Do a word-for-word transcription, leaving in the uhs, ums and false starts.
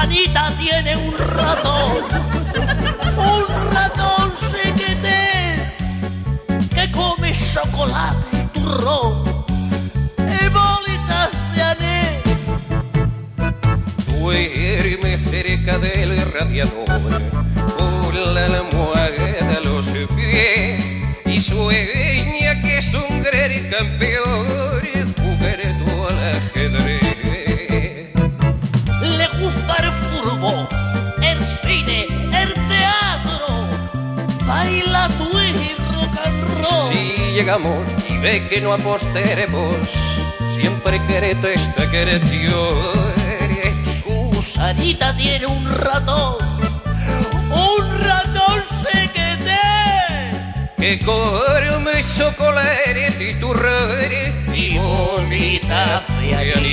Susanita tiene un ratón, un ratón sequete que come chocolate y turrón y bolitas de ané. Duerme cerca del radiador, con la almohada a los pies, y sueña que es un gran campeón jugando al ajedrez. Le gusta el fútbol, el cine, el teatro, baila twist y rock and roll. Si llegamos y ve que no aposteremos, siempre querete esta quereción. Susanita tiene un ratón, un ratón sequete que come chocolate y turrón y bolitas de aní.